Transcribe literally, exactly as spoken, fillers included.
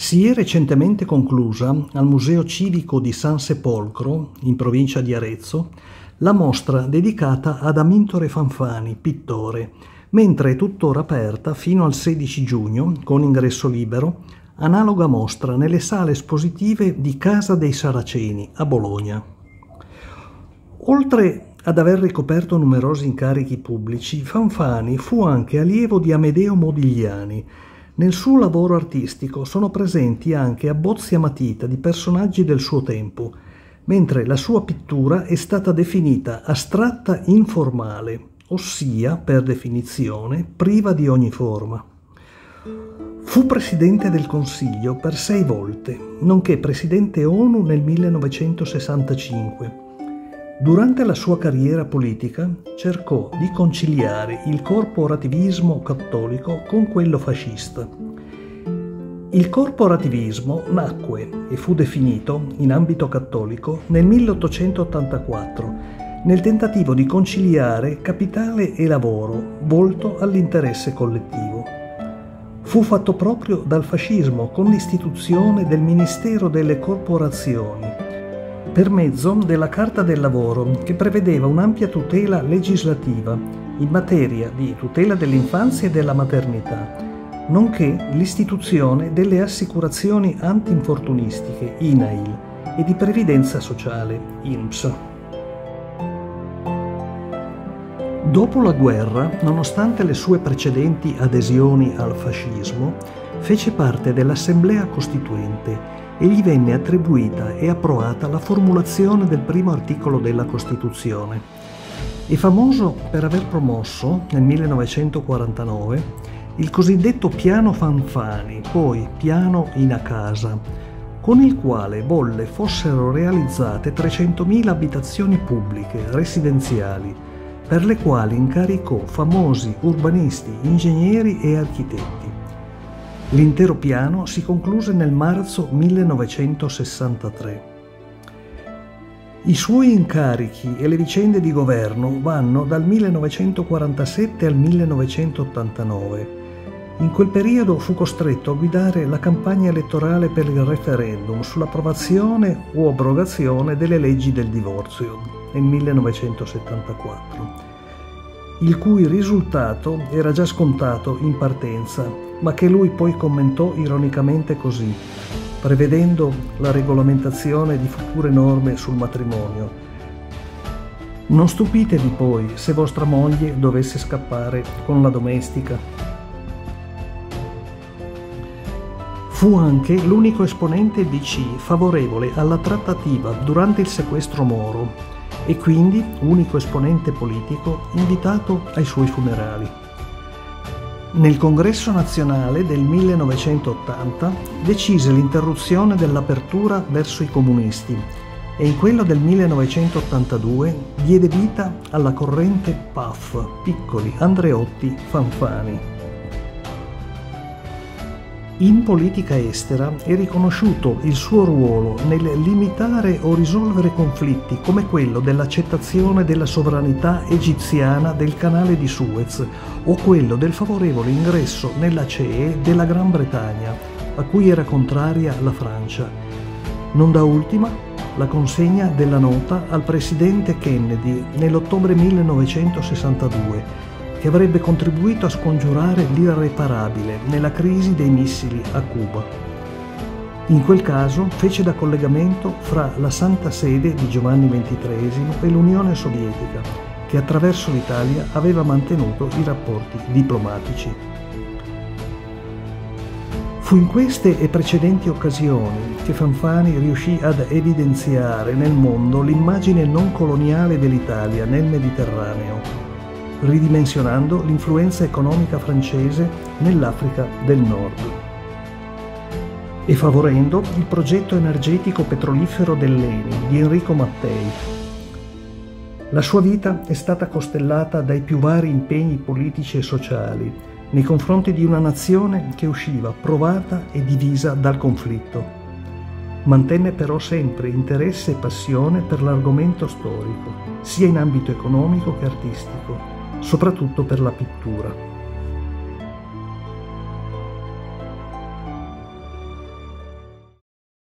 Si è recentemente conclusa al Museo Civico di San Sepolcro, in provincia di Arezzo, la mostra dedicata ad Amintore Fanfani, pittore, mentre è tuttora aperta fino al sedici giugno, con ingresso libero, analoga mostra nelle sale espositive di Casa dei Saraceni a Bologna. Oltre ad aver ricoperto numerosi incarichi pubblici, Fanfani fu anche allievo di Amedeo Modigliani. Nel suo lavoro artistico sono presenti anche abbozzi a matita di personaggi del suo tempo, mentre la sua pittura è stata definita astratta informale, ossia, per definizione, priva di ogni forma. Fu presidente del Consiglio per sei volte, nonché presidente ONU nel millenovecentosessantacinque. Durante la sua carriera politica cercò di conciliare il corporativismo cattolico con quello fascista. Il corporativismo nacque e fu definito, in ambito cattolico, nel milleottocentottantaquattro, nel tentativo di conciliare capitale e lavoro volto all'interesse collettivo. Fu fatto proprio dal fascismo con l'istituzione del Ministero delle Corporazioni, per mezzo della Carta del Lavoro, che prevedeva un'ampia tutela legislativa in materia di tutela dell'infanzia e della maternità, nonché l'istituzione delle assicurazioni antinfortunistiche I N A I L e di previdenza sociale I N P S. Dopo la guerra, nonostante le sue precedenti adesioni al fascismo, fece parte dell'Assemblea Costituente e gli venne attribuita e approvata la formulazione del primo articolo della Costituzione. È famoso per aver promosso, nel millenovecentoquarantanove, il cosiddetto Piano Fanfani, poi Piano Inacasa, con il quale volle fossero realizzate trecentomila abitazioni pubbliche residenziali, per le quali incaricò famosi urbanisti, ingegneri e architetti. L'intero piano si concluse nel marzo millenovecentosessantatré. I suoi incarichi e le vicende di governo vanno dal millenovecentoquarantasette al millenovecentottantanove. In quel periodo fu costretto a guidare la campagna elettorale per il referendum sull'approvazione o abrogazione delle leggi del divorzio nel millenovecentosettantaquattro, il cui risultato era già scontato in partenza, ma che lui poi commentò ironicamente così, prevedendo la regolamentazione di future norme sul matrimonio: non stupitevi poi se vostra moglie dovesse scappare con la domestica. Fu anche l'unico esponente D C favorevole alla trattativa durante il sequestro Moro e quindi unico esponente politico invitato ai suoi funerali. Nel Congresso nazionale del millenovecentottanta decise l'interruzione dell'apertura verso i comunisti e in quello del millenovecentottantadue diede vita alla corrente P A F, Piccoli Andreotti Fanfani. In politica estera è riconosciuto il suo ruolo nel limitare o risolvere conflitti come quello dell'accettazione della sovranità egiziana del canale di Suez o quello del favorevole ingresso nella C E E della Gran Bretagna, a cui era contraria la Francia. Non da ultima, la consegna della nota al presidente Kennedy nell'ottobre millenovecentosessantadue, che avrebbe contribuito a scongiurare l'irreparabile nella crisi dei missili a Cuba. In quel caso fece da collegamento fra la Santa Sede di Giovanni ventitreesimo e l'Unione Sovietica, che attraverso l'Italia aveva mantenuto i rapporti diplomatici. Fu in queste e precedenti occasioni che Fanfani riuscì ad evidenziare nel mondo l'immagine non coloniale dell'Italia nel Mediterraneo, ridimensionando l'influenza economica francese nell'Africa del Nord e favorendo il progetto energetico petrolifero dell'E N I di Enrico Mattei. La sua vita è stata costellata dai più vari impegni politici e sociali nei confronti di una nazione che usciva provata e divisa dal conflitto. Mantenne però sempre interesse e passione per l'argomento storico, sia in ambito economico che artistico, soprattutto per la pittura.